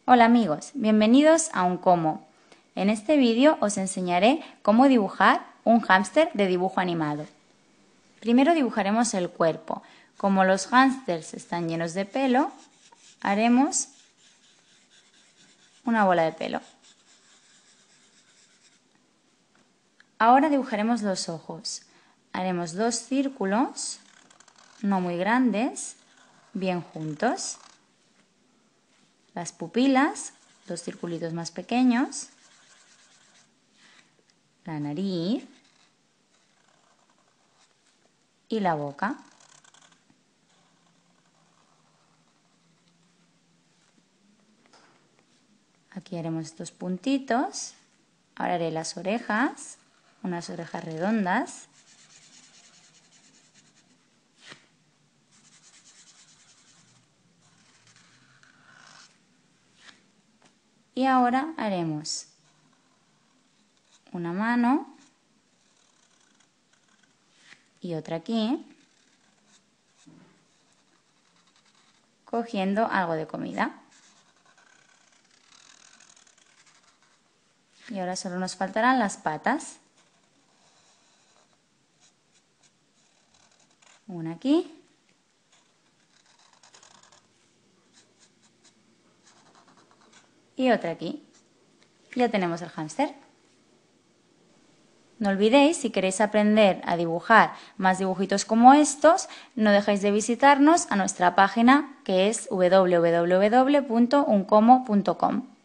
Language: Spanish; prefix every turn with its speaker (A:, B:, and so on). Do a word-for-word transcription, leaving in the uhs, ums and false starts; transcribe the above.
A: Hola amigos, bienvenidos a Uncomo. En este vídeo os enseñaré cómo dibujar un hámster de dibujo animado. Primero dibujaremos el cuerpo. Como los hámsters están llenos de pelo, haremos una bola de pelo. Ahora dibujaremos los ojos. Haremos dos círculos, no muy grandes, bien juntos. Las pupilas, dos circulitos más pequeños. La nariz y la boca. Aquí haremos estos puntitos. Ahora haré las orejas, unas orejas redondas. Y ahora haremos una mano y otra aquí, cogiendo algo de comida. Y ahora solo nos faltarán las patas. Una aquí. Y otra aquí. Ya tenemos el hámster. No olvidéis, si queréis aprender a dibujar más dibujitos como estos, no dejéis de visitarnos a nuestra página que es w w w punto uncomo punto com.